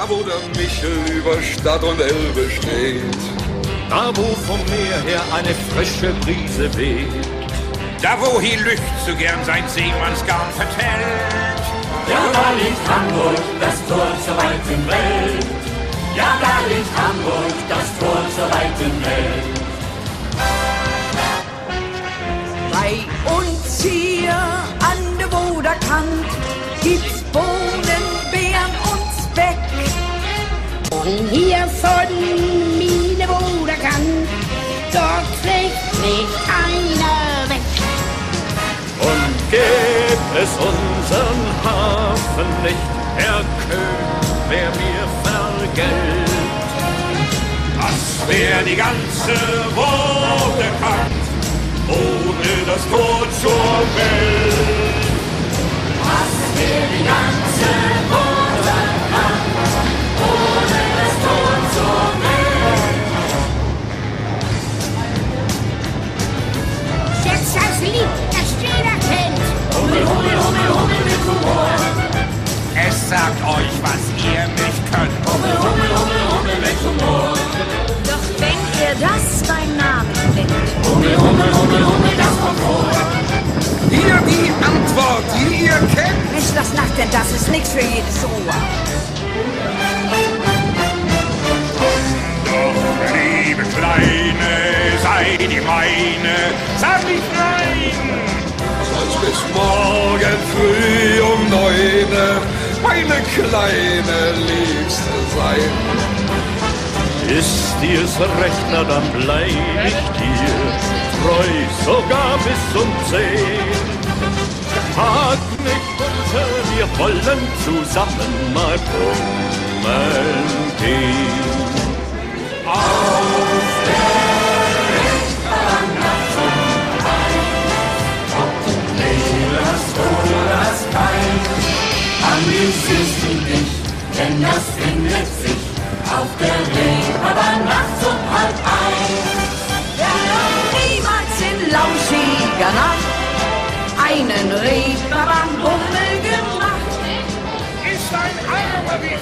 da wo der Michel über Stadt und Elbe steht, da wo vom Meer her eine frische Brise weht, da wo hier Lücht so gern sein Seemannsgarn vertellt. Ja, da liegt Hamburg, das Tor zur weiten Welt. Ja, da liegt Hamburg, das Tor zur weiten Welt. Bei uns hier an der Woderkant gibt's Bohnen, Beeren und Speck. Und hier von meine Woderkant, dort fliegt nicht einer weg. Und gäb es unseren Hafen nicht, Herr König, wer mir vergällt. Das wär die ganze Woderkant ohne das Tor zur Welt. Das wär die ganze Woderkant ohne das Tor zur Welt. Schätz das Lied, das jeder kennt. Hummel, Hummel, Hummel, Hummel mit Humor. Es sagt euch, was ihr nicht könnt. Hummel, Hummel, Hummel, Hummel mit Humor. Doch wenn ihr das beim Namen nennt, Hummel, Hummel, Hummel, Hummel, das kommt vor. hier die Antwort, die ihr kennt. Mensch, das lacht denn, das ist nichts für jedes Ohr. Doch, liebe Kleine, sei die meine, sag nicht nein. Soll's bis morgen früh um 9 meine kleine Liebste sein. Ist dir's recht, na dann bleib ich dir treu, sogar bis um 10. Tag nicht unter, wir wollen zusammen mal bummeln gehen. Auf der Rechtbahn nachts um 3, ob du lebst oder das Kein, amüsierst du dich, denn das findet sich auf der Reeperbahn nachts um 12:30. Wer noch niemals in lauschiger Nacht einen Reeperbahn-Bummel gemacht, Ist ein Aberwicht.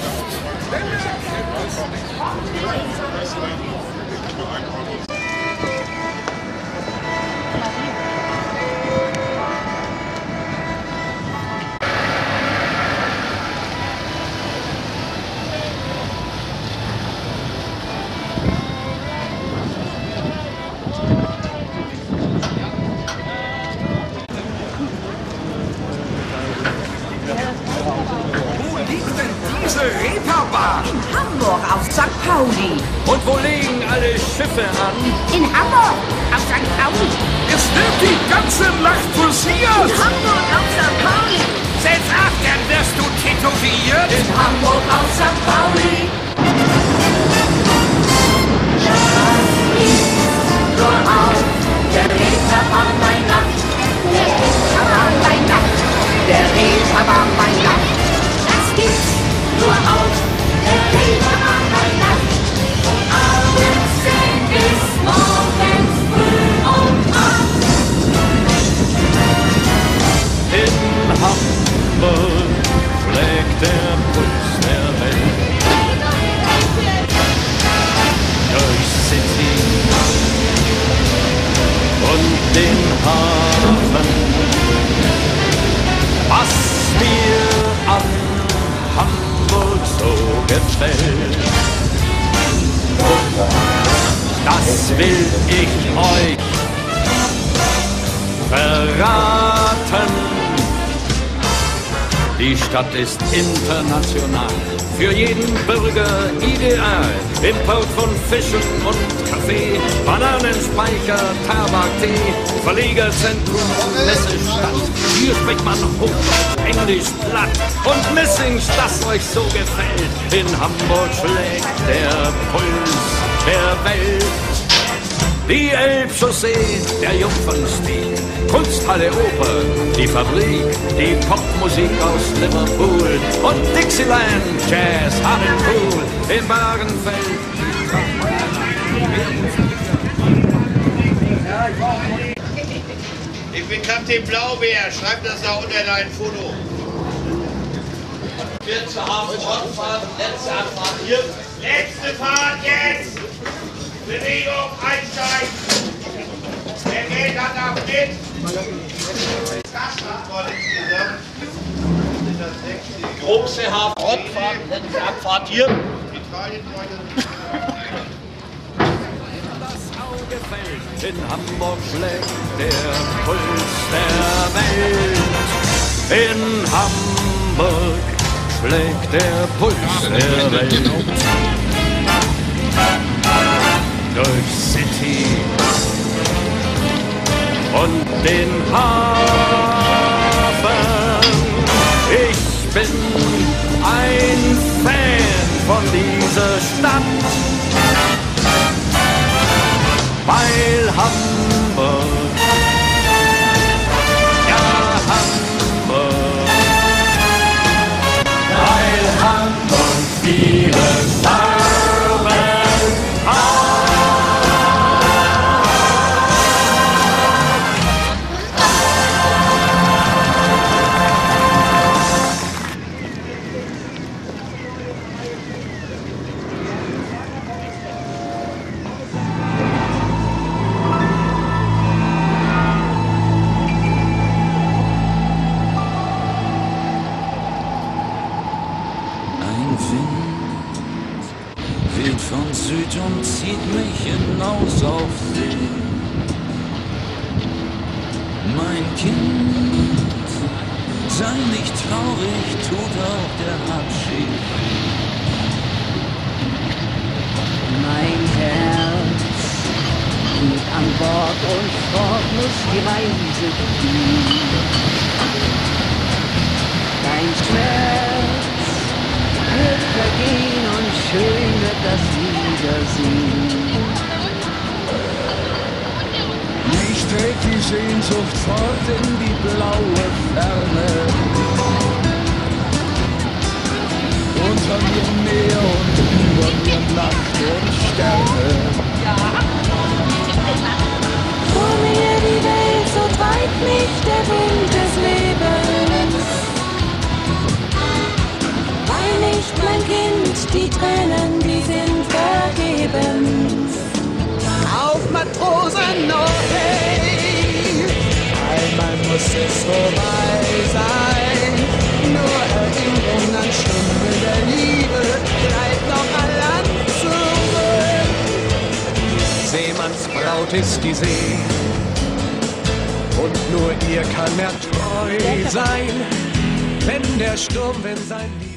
Wo liegt denn diese Reeperbahn? in Hamburg auf St. Pauli. Und wo legen alle Schiffe an? In Hamburg, auf St. Pauli. Es wird die ganze Nacht forciert. Hamburg auf St. Pauli. Setz acht, dann wirst du tätowiert. In Hamburg auf St. Pauli. Nur auf der Reeperbahn bei Nacht. Der Reeperbahn bei Nacht. Der Reeperbahn bei Nacht. Das gibt's Nur auf der Reeperbahn bei Nacht. Von abends 10 bis morgens früh um 8. In Hamburg schlägt der Puls der Welt. Durch City und den Hafen. Was mir an Hamburg so gefällt, das will ich euch verraten. Die Stadt ist international, für jeden Bürger ideal. Import von Fischen und Kaffee, Bananenspeicher, Tabak, Tee, Verlegerzentrum und Messestadt. Hier spricht man Hochdeutsch, Englisch, Platt und Missings, das euch so gefällt. In Hamburg schlägt der Puls der Welt. Die Elbchaussee, der Jungfernstieg, Kunsthalle Oper, die Fabrik, die Popmusik aus Liverpool und Dixieland, Jazz, Hard and Cool in Bahrenfeld. Ich bin Kapitän Blaubeer, schreib das da unter dein Foto. wird zur Hafenrundfahrt, letzte Abfahrt hier. Letzte Fahrt jetzt! Bewegung, einsteigen! Wer geht, hat darf mit! Gastantwort insgesamt. Große Hafenrundfahrt, letzte Abfahrt hier. In Hamburg schlägt der Puls der Welt. In Hamburg schlägt der Puls der Welt. Durch City und den Hafen. Ich bin ein Fan von dieser Stadt. Weil Hamburg, ja Hamburg, weil Hamburg viele Farben hat. Wind von Süd und zieht mich hinaus auf See. Mein Kind, sei nicht traurig, tut auch der Abschied. Mein Herz liegt an Bord und fort muss die Reise gehen. Dein Schmerz wird vergehen und schön wird das Wiedersehen. Mich trägt die Sehnsucht fort in die blaue Ferne. Unter mir Meer und über mir Nacht und Sterne. Vor mir die Welt, so treibt mich der Wind des Lebens. Wein nicht, mein Kind, die Tränen, die sind vergebens. Auf Matrosen, no hey, einmal muss es vorbei sein. Nur Erinnerung an Stunde der Liebe bleibt noch an Land zurück. Seemannsbraut ist die See und nur ihr kann er treu sein, wenn der Sturm, wenn sein Lieb